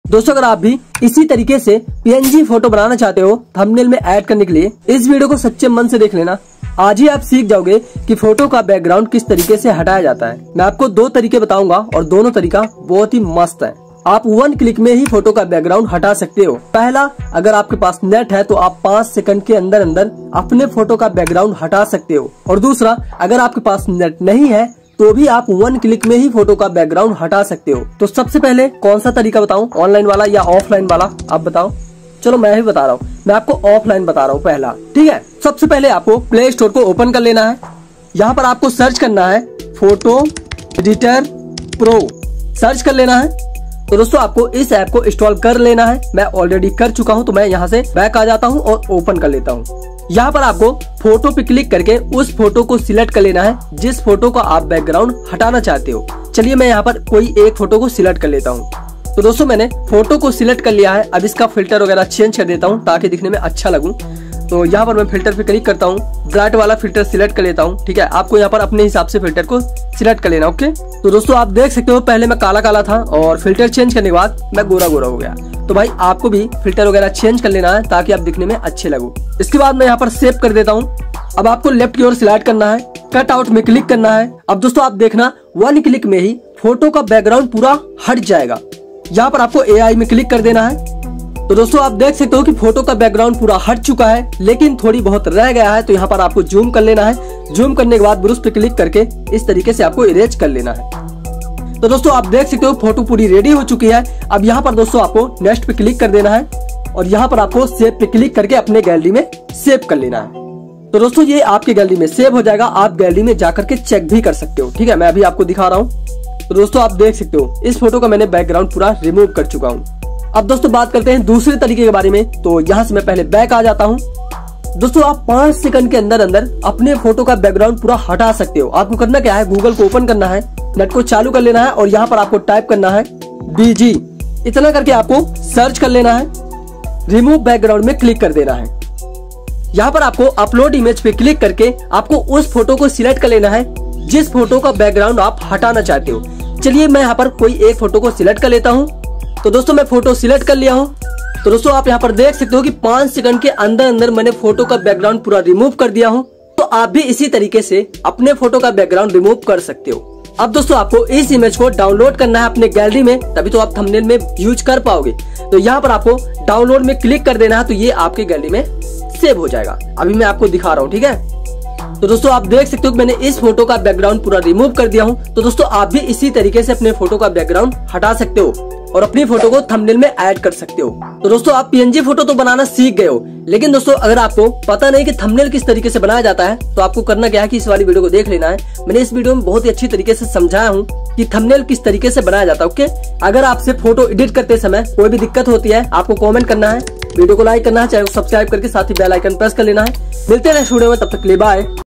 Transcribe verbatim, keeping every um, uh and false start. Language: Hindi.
दोस्तों अगर आप भी इसी तरीके से पीएनजी फोटो बनाना चाहते हो थंबनेल में ऐड करने के लिए, इस वीडियो को सच्चे मन से देख लेना। आज ही आप सीख जाओगे कि फोटो का बैकग्राउंड किस तरीके से हटाया जाता है। मैं आपको दो तरीके बताऊंगा और दोनों तरीका बहुत ही मस्त है। आप वन क्लिक में ही फोटो का बैकग्राउंड हटा सकते हो। पहला, अगर आपके पास नेट है तो आप पाँच सेकंड के अंदर अंदर अपने फोटो का बैकग्राउंड हटा सकते हो। और दूसरा, अगर आपके पास नेट नहीं है तो भी आप वन क्लिक में ही फोटो का बैकग्राउंड हटा सकते हो। तो सबसे पहले कौन सा तरीका बताऊं, ऑनलाइन वाला या ऑफलाइन वाला, आप बताओ। चलो मैं ही बता रहा हूँ, मैं आपको ऑफलाइन बता रहा हूँ पहला, ठीक है। सबसे पहले आपको प्ले स्टोर को ओपन कर लेना है। यहाँ पर आपको सर्च करना है फोटो एडिटर प्रो, सर्च कर लेना है। तो दोस्तों आपको इस ऐप को इंस्टॉल कर लेना है। मैं ऑलरेडी कर चुका हूँ, तो मैं यहाँ से बैक आ जाता हूँ और ओपन कर लेता हूँ। यहाँ पर आपको फोटो पे क्लिक करके उस फोटो को सिलेक्ट कर लेना है जिस फोटो का आप बैकग्राउंड हटाना चाहते हो। चलिए मैं यहाँ पर कोई एक फोटो को सिलेक्ट कर लेता हूँ। तो दोस्तों मैंने फोटो को सिलेक्ट कर लिया है। अब इसका फिल्टर वगैरह चेंज कर देता हूँ ताकि दिखने में अच्छा लगूं। तो यहाँ पर मैं फिल्टर पे क्लिक करता हूँ, ब्राइट वाला फिल्टर सिलेक्ट कर लेता हूँ, ठीक है। आपको यहाँ पर अपने हिसाब से फिल्टर को सिलेक्ट कर लेना, ओके। तो दोस्तों आप देख सकते हो पहले मैं काला काला था और फिल्टर चेंज करने के बाद मैं गोरा गोरा हो गया। तो भाई आपको भी फिल्टर वगैरह चेंज कर लेना है ताकि आप दिखने में अच्छे लगो। इसके बाद मैं यहाँ पर सेव कर देता हूँ। अब आपको लेफ्ट की ओर सिलेक्ट करना है, कट आउट में क्लिक करना है। अब दोस्तों आप देखना वन क्लिक में ही फोटो का बैकग्राउंड पूरा हट जाएगा। यहाँ पर आपको एआई में क्लिक कर देना है। तो दोस्तों आप देख सकते हो कि फोटो का बैकग्राउंड पूरा हट चुका है, लेकिन थोड़ी बहुत रह गया है। तो यहाँ पर आपको जूम कर लेना है। जूम करने के बाद ब्रश पे क्लिक करके इस तरीके से आपको इरेज कर लेना है। तो दोस्तों आप देख सकते हो फोटो पूरी रेडी हो चुकी है। अब यहाँ पर दोस्तों आपको नेक्स्ट पे क्लिक कर देना है और यहाँ पर आपको सेव पे क्लिक करके अपने गैलरी में सेव कर लेना है। तो दोस्तों ये आपके गैलरी में सेव हो जाएगा। आप गैलरी में जाकर के चेक भी कर सकते हो, ठीक है। मैं अभी आपको दिखा रहा हूँ। तो दोस्तों आप देख सकते हो इस फोटो का मैंने बैकग्राउंड पूरा रिमूव कर चुका हूँ। अब दोस्तों बात करते हैं दूसरे तरीके के बारे में। तो यहाँ से मैं पहले बैक आ जाता हूँ। दोस्तों आप पाँच सेकंड के अंदर अंदर अपने फोटो का बैकग्राउंड पूरा हटा सकते हो। आपको करना क्या है, गूगल को ओपन करना है, नेट को चालू कर लेना है और यहाँ पर आपको टाइप करना है बीजी। इतना करके आपको सर्च कर लेना है, रिमूव बैकग्राउंड में क्लिक कर देना है। यहाँ पर आपको अपलोड इमेज पे क्लिक करके आपको उस फोटो को सिलेक्ट कर लेना है जिस फोटो का बैकग्राउंड आप हटाना चाहते हो। चलिए मैं यहाँ पर कोई एक फोटो को सिलेक्ट कर लेता हूँ। तो दोस्तों मैं फोटो सिलेक्ट कर लिया हूँ। तो दोस्तों आप यहाँ पर देख सकते हो कि पाँच सेकंड के अंदर अंदर मैंने फोटो का बैकग्राउंड पूरा रिमूव कर दिया हूँ। तो आप भी इसी तरीके से अपने फोटो का बैकग्राउंड रिमूव कर सकते हो। अब दोस्तों आपको इस इमेज को डाउनलोड करना है अपने गैलरी में, तभी तो आप थंबनेल में यूज कर पाओगे। तो यहाँ पर आपको डाउनलोड में क्लिक कर देना है, तो ये आपके गैलरी में सेव हो जाएगा। अभी मैं आपको दिखा रहा हूँ, ठीक है। तो दोस्तों आप देख सकते हो कि मैंने इस फोटो का बैकग्राउंड पूरा रिमूव कर दिया हूँ। तो दोस्तों आप भी इसी तरीके से अपने फोटो का बैकग्राउंड हटा सकते हो और अपनी फोटो को थंबनेल में ऐड कर सकते हो। तो दोस्तों आप पीएनजी फोटो तो बनाना सीख गए हो, लेकिन दोस्तों अगर आपको पता नहीं कि थंबनेल किस तरीके से बनाया जाता है तो आपको करना क्या है कि इस वाली वीडियो को देख लेना है। मैंने इस वीडियो में बहुत ही अच्छी तरीके से समझाया हूँ कि थंबनेल किस तरीके से बनाया जाता है, ओके। अगर आपसे फोटो एडिट करते समय कोई भी दिक्कत होती है, आपको कॉमेंट करना है, वीडियो को लाइक करना है, चैनल को सब्सक्राइब करके साथ ही बेल आइकन प्रेस कर लेना है। मिलते हैं नेक्स्ट वीडियो में, तब तक के लिए बाय।